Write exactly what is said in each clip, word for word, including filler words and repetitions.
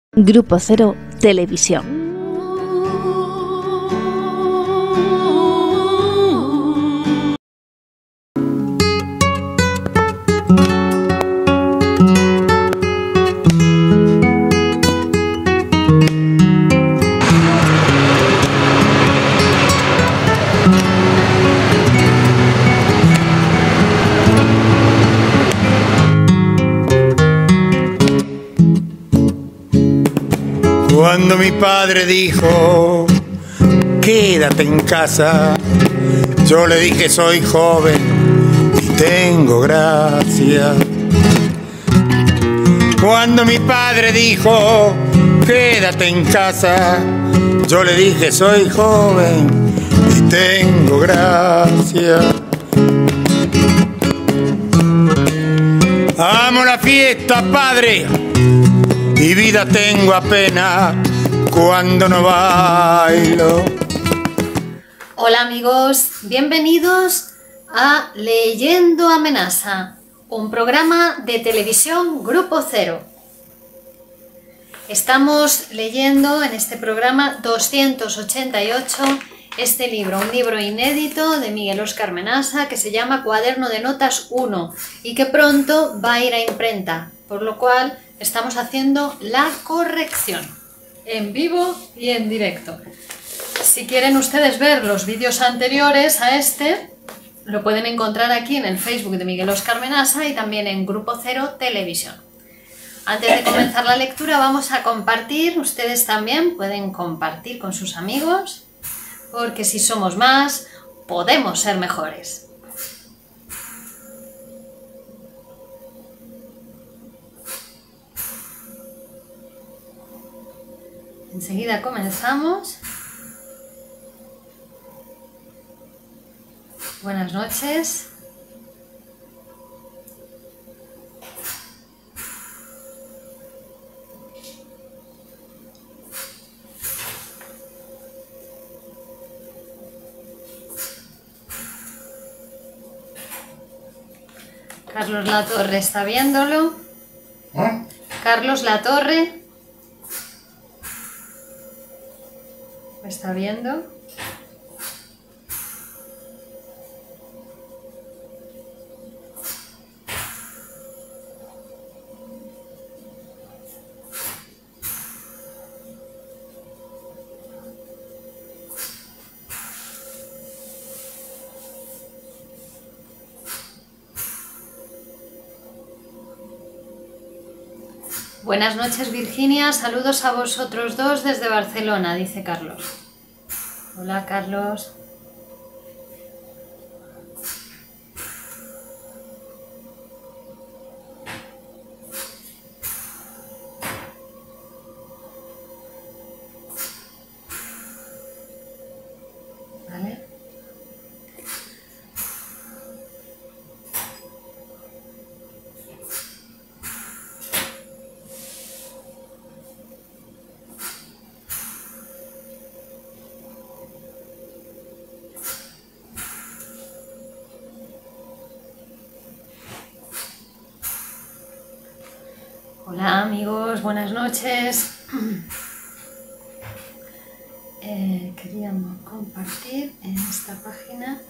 Grupo Cero Televisión. Cuando mi padre dijo, quédate en casa, yo le dije, soy joven y tengo gracia. Cuando mi padre dijo, quédate en casa, yo le dije, soy joven y tengo gracia. Amo la fiesta, padre, y vida tengo apenas cuando no bailo. Hola amigos, bienvenidos a Leyendo Amenaza, un programa de televisión Grupo Cero. Estamos leyendo en este programa doscientos ochenta y ocho este libro, un libro inédito de Miguel Óscar Menasa que se llama Cuaderno de Notas uno y que pronto va a ir a imprenta, por lo cual estamos haciendo la corrección en vivo y en directo. Si quieren ustedes ver los vídeos anteriores a este, lo pueden encontrar aquí en el Facebook de Miguel Óscar Menasa y también en Grupo Cero Televisión. Antes de comenzar la lectura vamos a compartir, ustedes también pueden compartir con sus amigos, porque si somos más, podemos ser mejores. Enseguida comenzamos. Buenas noches. Carlos Latorre está viéndolo. ¿Eh? Carlos Latorre. ¿Me está viendo? Buenas noches, Virginia. Saludos a vosotros dos desde Barcelona, dice Carlos. Hola, Carlos. ¿Vale? Hola amigos, buenas noches. Eh, queríamos compartir en esta página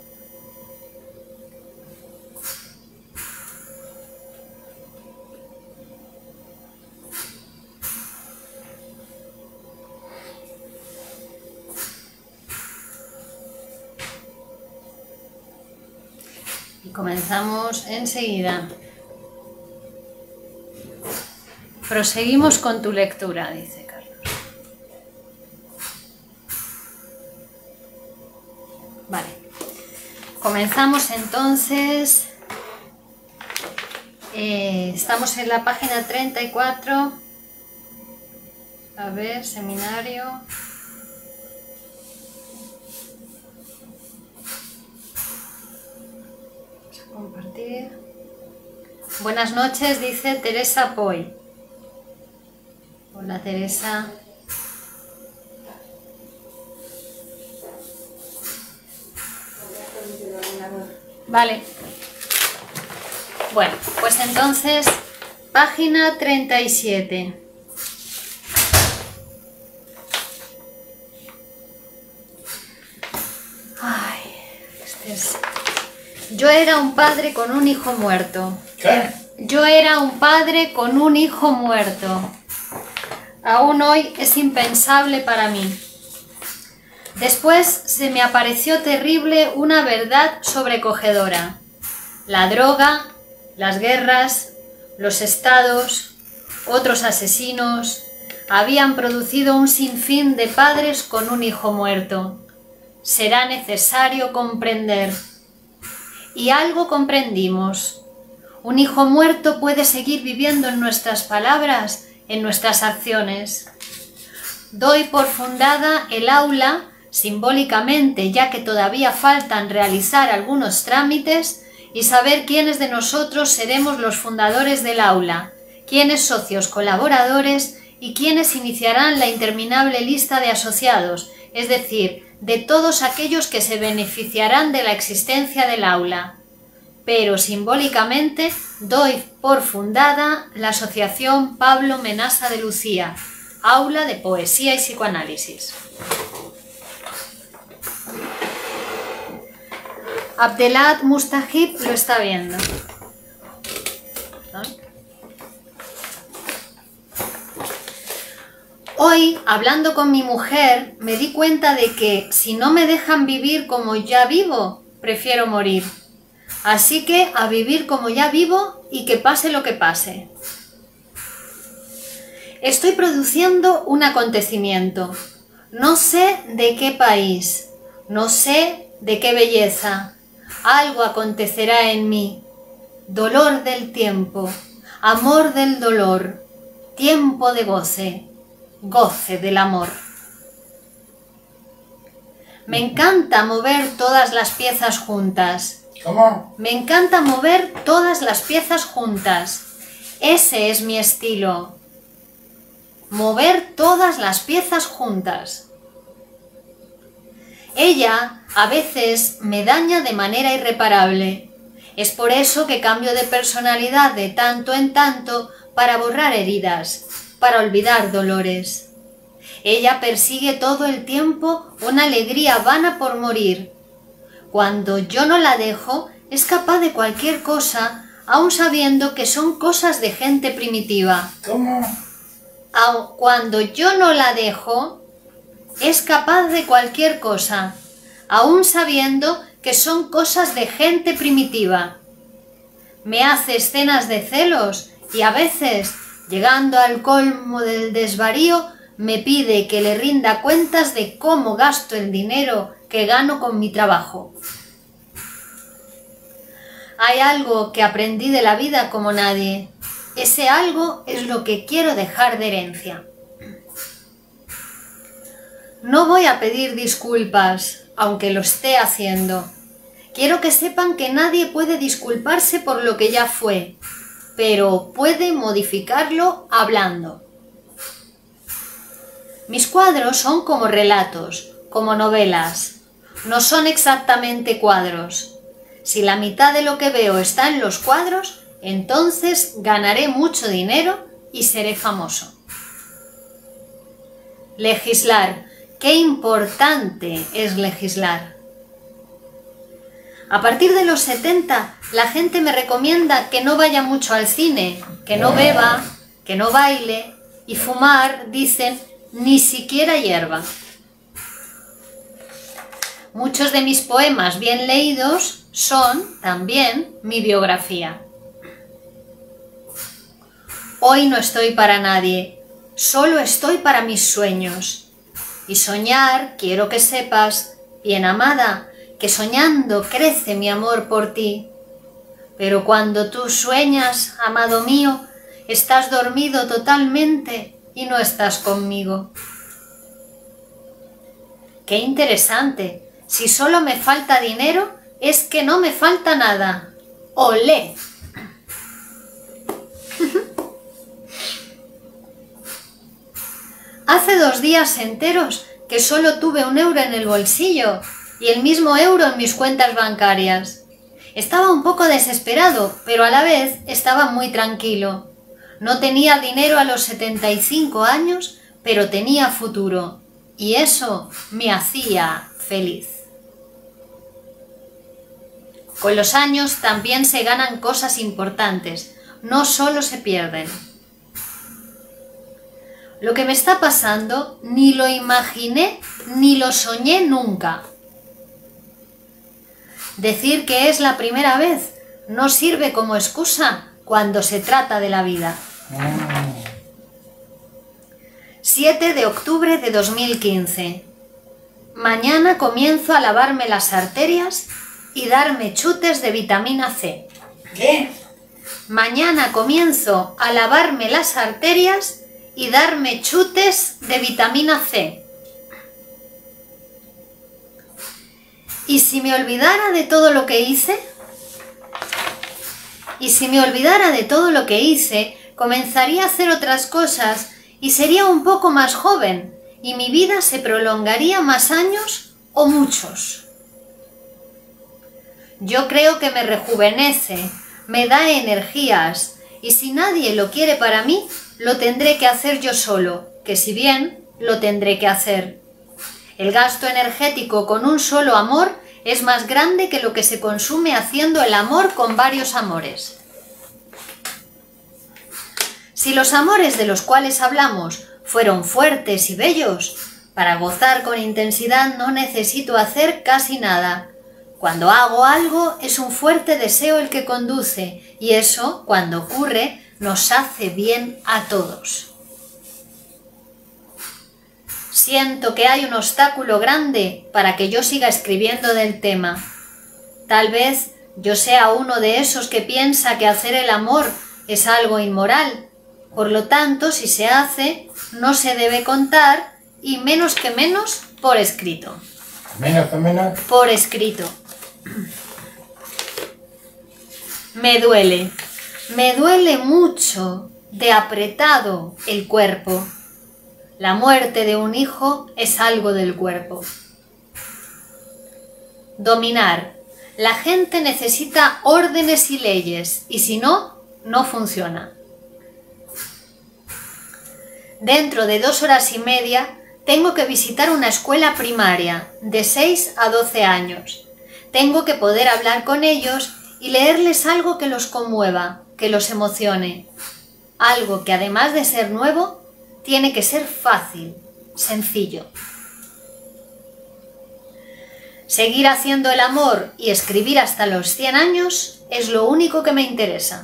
y comenzamos enseguida. Proseguimos con tu lectura, dice Carlos. Vale. Comenzamos entonces. Eh, estamos en la página treinta y cuatro. A ver, seminario. Vamos a compartir. Buenas noches, dice Teresa Poy. Hola, Teresa. Vale. Bueno, pues entonces, página treinta y siete. Yo era un padre con un hijo muerto. ¿Qué? Yo era un padre con un hijo muerto. Aún hoy es impensable para mí. Después se me apareció terrible una verdad sobrecogedora. La droga, las guerras, los estados, otros asesinos, habían producido un sinfín de padres con un hijo muerto. Será necesario comprender. Y algo comprendimos. Un hijo muerto puede seguir viviendo en nuestras palabras, en nuestras acciones. Doy por fundada el aula, simbólicamente, ya que todavía faltan realizar algunos trámites y saber quiénes de nosotros seremos los fundadores del aula, quiénes socios colaboradores y quiénes iniciarán la interminable lista de asociados, es decir, de todos aquellos que se beneficiarán de la existencia del aula. Pero simbólicamente doy por fundada la Asociación Pablo Menasa de Lucía, Aula de Poesía y Psicoanálisis. Abdelat Mustajib lo está viendo. ¿No? Hoy, hablando con mi mujer, me di cuenta de que si no me dejan vivir como ya vivo, prefiero morir. Así que a vivir como ya vivo y que pase lo que pase. Estoy produciendo un acontecimiento. No sé de qué país, no sé de qué belleza. Algo acontecerá en mí. Dolor del tiempo, amor del dolor, tiempo de goce, goce del amor. Me encanta mover todas las piezas juntas. ¿Cómo? Me encanta mover todas las piezas juntas. Ese es mi estilo. Mover todas las piezas juntas. Ella a veces me daña de manera irreparable. Es por eso que cambio de personalidad de tanto en tanto para borrar heridas, para olvidar dolores. Ella persigue todo el tiempo una alegría vana por morir. Cuando yo no la dejo, es capaz de cualquier cosa, aun sabiendo que son cosas de gente primitiva. ¿Cómo? Aun cuando yo no la dejo, es capaz de cualquier cosa, aun sabiendo que son cosas de gente primitiva. Me hace escenas de celos y a veces, llegando al colmo del desvarío, me pide que le rinda cuentas de cómo gasto el dinero que gano con mi trabajo. Hay algo que aprendí de la vida como nadie. Ese algo es lo que quiero dejar de herencia. No voy a pedir disculpas, aunque lo esté haciendo. Quiero que sepan que nadie puede disculparse por lo que ya fue, pero puede modificarlo hablando. Mis cuadros son como relatos, como novelas. No son exactamente cuadros. Si la mitad de lo que veo está en los cuadros, entonces ganaré mucho dinero y seré famoso. Legislar. Qué importante es legislar. A partir de los setenta, la gente me recomienda que no vaya mucho al cine, que no beba, que no baile y fumar, dicen, ni siquiera hierba. Muchos de mis poemas bien leídos son, también, mi biografía. Hoy no estoy para nadie, solo estoy para mis sueños. Y soñar, quiero que sepas, bien amada, que soñando crece mi amor por ti. Pero cuando tú sueñas, amado mío, estás dormido totalmente y no estás conmigo. ¡Qué interesante! Si solo me falta dinero, es que no me falta nada. ¡Olé! Hace dos días enteros que solo tuve un euro en el bolsillo y el mismo euro en mis cuentas bancarias. Estaba un poco desesperado, pero a la vez estaba muy tranquilo. No tenía dinero a los setenta y cinco años, pero tenía futuro, y eso me hacía feliz. Con los años también se ganan cosas importantes, no solo se pierden. Lo que me está pasando ni lo imaginé ni lo soñé nunca. Decir que es la primera vez no sirve como excusa cuando se trata de la vida. siete de octubre de dos mil quince. Mañana comienzo a lavarme las arterias y darme chutes de vitamina C. ¿Qué? Mañana comienzo a lavarme las arterias y darme chutes de vitamina C. ¿Y si me olvidara de todo lo que hice? Y si me olvidara de todo lo que hice, comenzaría a hacer otras cosas y sería un poco más joven, y mi vida se prolongaría más años o muchos. Yo creo que me rejuvenece, me da energías, y si nadie lo quiere para mí, lo tendré que hacer yo solo, que si bien lo tendré que hacer. El gasto energético con un solo amor es más grande que lo que se consume haciendo el amor con varios amores. Si los amores de los cuales hablamos fueron fuertes y bellos, para gozar con intensidad no necesito hacer casi nada. Cuando hago algo es un fuerte deseo el que conduce, y eso, cuando ocurre, nos hace bien a todos. Siento que hay un obstáculo grande para que yo siga escribiendo del tema. Tal vez yo sea uno de esos que piensa que hacer el amor es algo inmoral. Por lo tanto, si se hace, no se debe contar, y menos que menos por escrito. Menos que menos. Por escrito. Me duele, me duele mucho de apretado el cuerpo. La muerte de un hijo es algo del cuerpo. Dominar. La gente necesita órdenes y leyes, y si no, no funciona. Dentro de dos horas y media tengo que visitar una escuela primaria de seis a doce años. Tengo que poder hablar con ellos y leerles algo que los conmueva, que los emocione. Algo que además de ser nuevo, tiene que ser fácil, sencillo. Seguir haciendo el amor y escribir hasta los cien años es lo único que me interesa.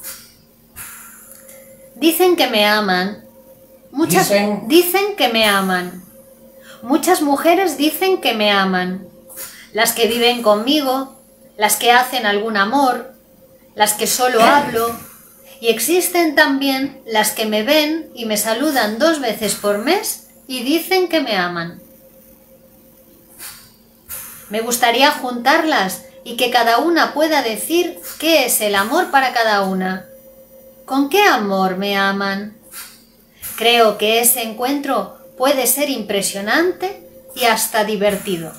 Dicen que me aman. Muchas Dicen. dicen que me aman. Muchas mujeres dicen que me aman. Las que viven conmigo, las que hacen algún amor, las que solo hablo, y existen también las que me ven y me saludan dos veces por mes y dicen que me aman. Me gustaría juntarlas y que cada una pueda decir qué es el amor para cada una. ¿Con qué amor me aman? Creo que ese encuentro puede ser impresionante y hasta divertido.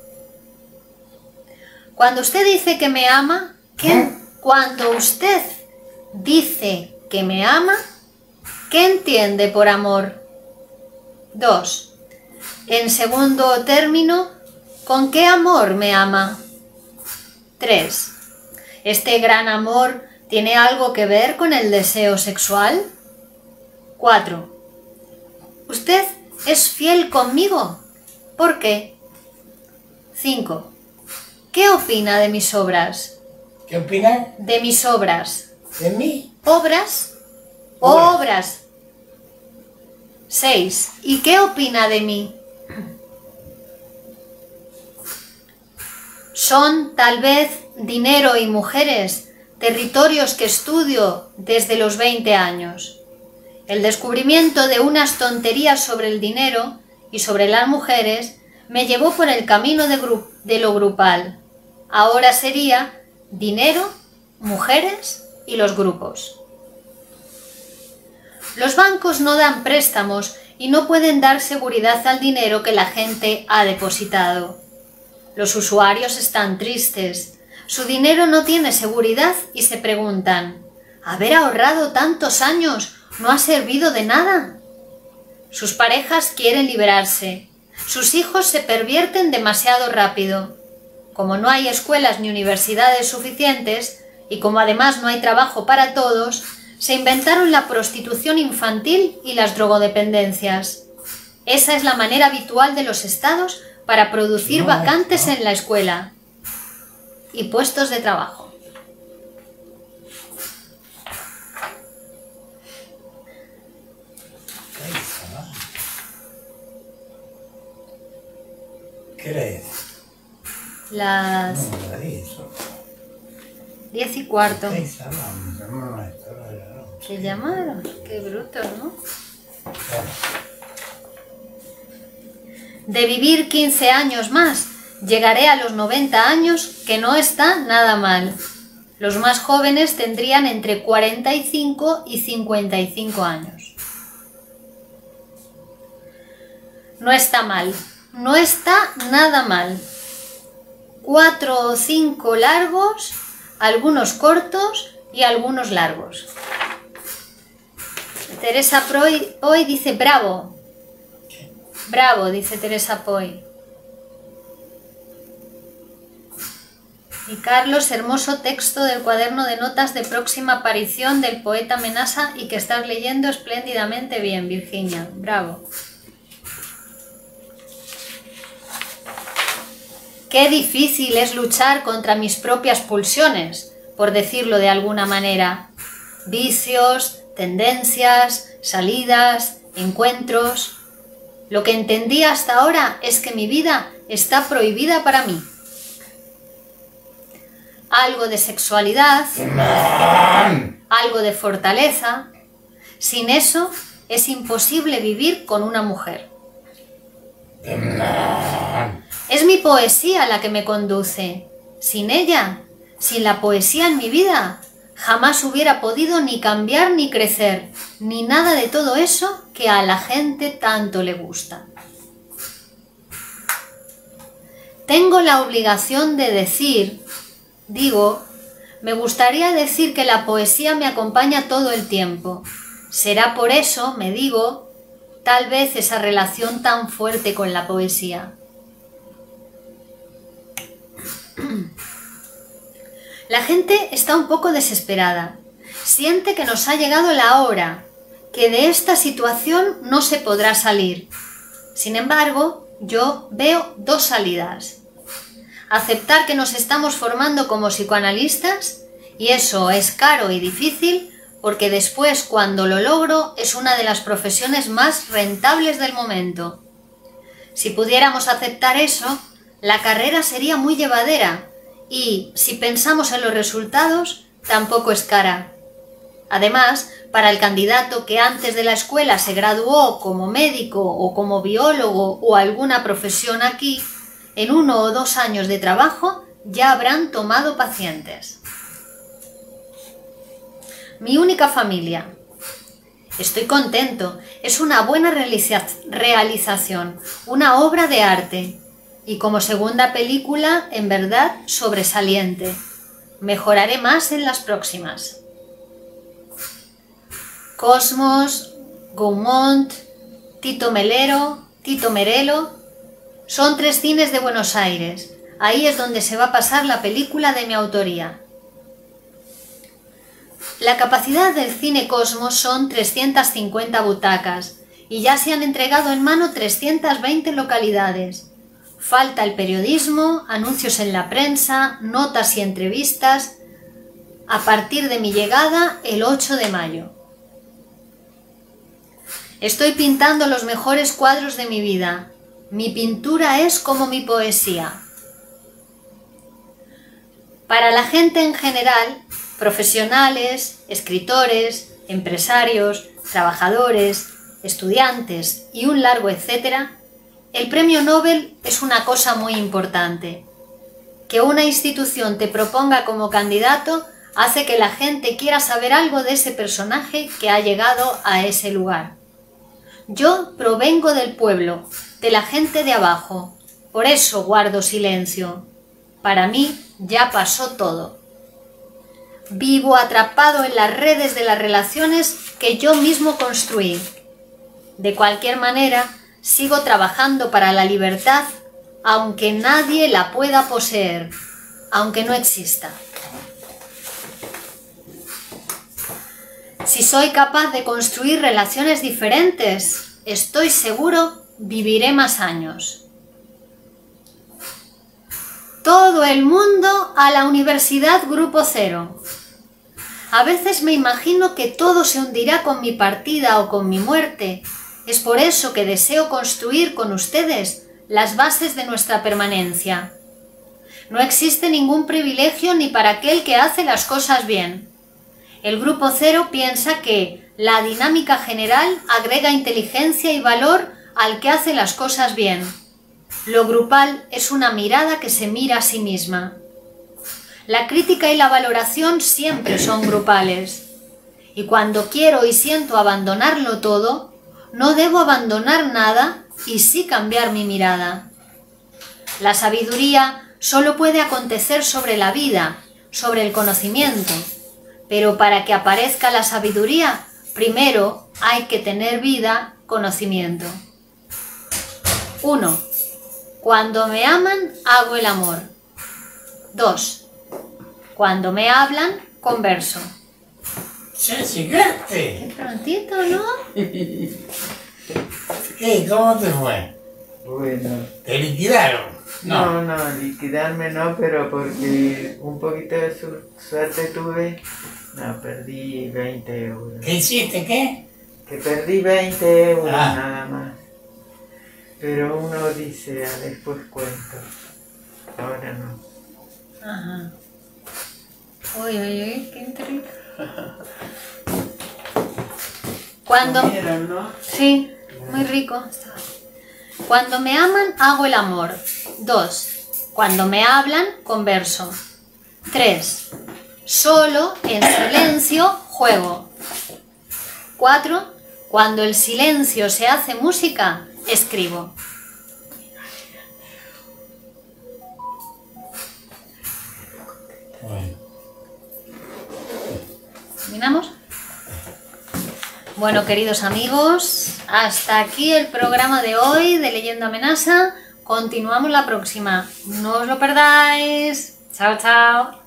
Cuando usted dice que me ama, ¿qué? Cuando usted dice que me ama, ¿qué entiende por amor? dos. En segundo término, ¿con qué amor me ama? tres. ¿Este gran amor tiene algo que ver con el deseo sexual? cuatro. ¿Usted es fiel conmigo? ¿Por qué? cinco. ¿Qué opina de mis obras? ¿Qué opinas? De mis obras. ¿De mí? ¿Obras? Obras. Obras. seis. ¿Y qué opina de mí? Son, tal vez, dinero y mujeres, territorios que estudio desde los veinte años. El descubrimiento de unas tonterías sobre el dinero y sobre las mujeres me llevó por el camino de, gru- de lo grupal. Ahora sería dinero, mujeres y los grupos. Los bancos no dan préstamos y no pueden dar seguridad al dinero que la gente ha depositado. Los usuarios están tristes. Su dinero no tiene seguridad y se preguntan: ¿haber ahorrado tantos años no ha servido de nada? Sus parejas quieren liberarse. Sus hijos se pervierten demasiado rápido. Como no hay escuelas ni universidades suficientes, y como además no hay trabajo para todos, se inventaron la prostitución infantil y las drogodependencias. Esa es la manera habitual de los estados para producir vacantes en la escuela y puestos de trabajo. ¿Qué hora es? Las No, la diez. diez y cuarto. Seis hablamos, hermano, esta hora de la noche. ¿Te llamaron? Qué brutos, ¿no? Claro. De vivir quince años más, llegaré a los noventa años, que no está nada mal. Los más jóvenes tendrían entre cuarenta y cinco y cincuenta y cinco años. No está mal, no está nada mal. Cuatro o cinco largos, algunos cortos y algunos largos. Teresa Poi hoy dice bravo. Bravo, dice Teresa Poi. Y Carlos, hermoso texto del cuaderno de notas de próxima aparición del poeta Menasa y que estás leyendo espléndidamente bien, Virginia. Bravo. Qué difícil es luchar contra mis propias pulsiones, por decirlo de alguna manera. Vicios, tendencias, salidas, encuentros. Lo que entendí hasta ahora es que mi vida está prohibida para mí. Algo de sexualidad, algo de fortaleza. Sin eso es imposible vivir con una mujer. Es mi poesía la que me conduce. Sin ella, sin la poesía en mi vida, jamás hubiera podido ni cambiar ni crecer, ni nada de todo eso que a la gente tanto le gusta. Tengo la obligación de decir, digo, me gustaría decir que la poesía me acompaña todo el tiempo. Será por eso, me digo, tal vez esa relación tan fuerte con la poesía. La gente está un poco desesperada. Siente que nos ha llegado la hora, que de esta situación no se podrá salir. Sin embargo, yo veo dos salidas. Aceptar que nos estamos formando como psicoanalistas, y eso es caro y difícil, porque después, cuando lo logro, es una de las profesiones más rentables del momento. Si pudiéramos aceptar eso, la carrera sería muy llevadera y, si pensamos en los resultados, tampoco es cara. Además, para el candidato que antes de la escuela se graduó como médico o como biólogo o alguna profesión aquí, en uno o dos años de trabajo ya habrán tomado pacientes. Mi única familia. Estoy contento, es una buena realiza- realización, una obra de arte. Y como segunda película, en verdad, sobresaliente. Mejoraré más en las próximas. Cosmos, Gaumont, Tito Melero, Tito Merelo, son tres cines de Buenos Aires. Ahí es donde se va a pasar la película de mi autoría. La capacidad del Cine Cosmos son trescientas cincuenta butacas y ya se han entregado en mano trescientas veinte localidades. Falta el periodismo, anuncios en la prensa, notas y entrevistas, a partir de mi llegada el ocho de mayo. Estoy pintando los mejores cuadros de mi vida. Mi pintura es como mi poesía. Para la gente en general, profesionales, escritores, empresarios, trabajadores, estudiantes y un largo etcétera, el premio Nobel es una cosa muy importante. Que una institución te proponga como candidato hace que la gente quiera saber algo de ese personaje que ha llegado a ese lugar. Yo provengo del pueblo, de la gente de abajo, por eso guardo silencio. Para mí ya pasó todo. Vivo atrapado en las redes de las relaciones que yo mismo construí. De cualquier manera, sigo trabajando para la libertad aunque nadie la pueda poseer, aunque no exista. Si soy capaz de construir relaciones diferentes, estoy seguro, viviré más años. Todo el mundo a la Universidad Grupo Cero. A veces me imagino que todo se hundirá con mi partida o con mi muerte. Es por eso que deseo construir con ustedes las bases de nuestra permanencia. No existe ningún privilegio ni para aquel que hace las cosas bien. El Grupo Cero piensa que la dinámica general agrega inteligencia y valor al que hace las cosas bien. Lo grupal es una mirada que se mira a sí misma. La crítica y la valoración siempre son grupales. Y cuando quiero y siento abandonarlo todo, no debo abandonar nada y sí cambiar mi mirada. La sabiduría solo puede acontecer sobre la vida, sobre el conocimiento. Pero para que aparezca la sabiduría, primero hay que tener vida, conocimiento. uno. Cuando me aman, hago el amor. dos. Cuando me hablan, converso. Ya llegaste. Qué prontito, ¿no? ¿Qué? ¿Cómo te fue? Bueno, ¿Te liquidaron? no, no, liquidarme no, pero porque un poquito de su- suerte tuve. No, perdí veinte euros. ¿Qué hiciste? ¿Qué? Que perdí veinte euros Ah. nada más. Pero uno dice, "Ah, después cuento". Ahora no. Ajá. Uy, uy, uy, qué intriga. Cuando... ¿Comieron, no? Sí, muy rico. Cuando me aman, hago el amor. dos. Cuando me hablan, converso. tres. Solo, en silencio, juego. cuatro. Cuando el silencio se hace música, escribo. Bueno. ¿Terminamos? Bueno, queridos amigos, hasta aquí el programa de hoy de Leyendo Amenaza. Continuamos la próxima. No os lo perdáis. Chao, chao.